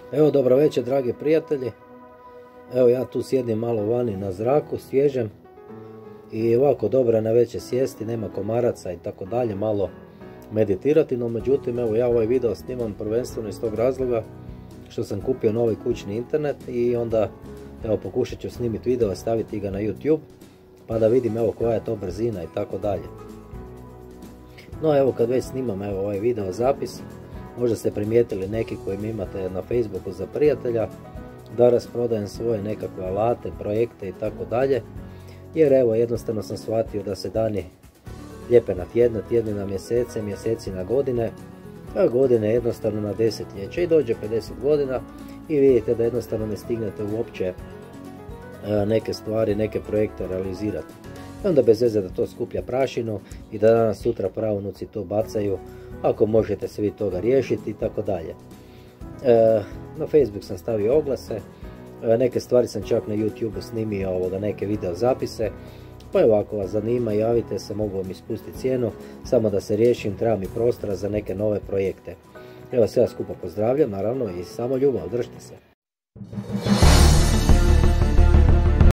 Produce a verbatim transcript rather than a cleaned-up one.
Evo, dobro večer dragi prijatelji. Evo ja tu sjedim malo vani na zraku, svježem. I ovako dobro je na večer sjesti, nema komaraca i tako dalje, malo meditirati. No međutim, evo ja ovaj video snimam prvenstveno iz tog razloga što sam kupio novi kućni internet. I onda evo pokušat ću snimiti video, staviti ga na YouTube, pa da vidim evo koja je to brzina i tako dalje. No evo kad već snimam evo ovaj video zapis, možda ste primijetili neki koji mi imate na Facebooku za prijatelja, da rasprodajem svoje nekakve alate, projekte i tako dalje. Jer evo jednostavno sam shvatio da se dani lijepe na tjedne, tjedni na mjesece, mjeseci na godine, a godine jednostavno na desetljeće. I dođe pedeset godina i vidite da jednostavno ne stignete uopće neke stvari, neke projekte realizirati. I onda bez veze da to skuplja prašinu i da danas sutra praunuci to bacaju, ako možete se vi toga riješiti i tako dalje. Na Facebook sam stavio oglase, neke stvari sam čak na YouTube snimio ovoga, neke video zapise, pa evo ako vas zanima javite se, mogu vam ispustiti cijenu, samo da se riješim, treba mi prostora za neke nove projekte. Evo sve vas skupa pozdravljam, naravno i samo ljubav, držite se.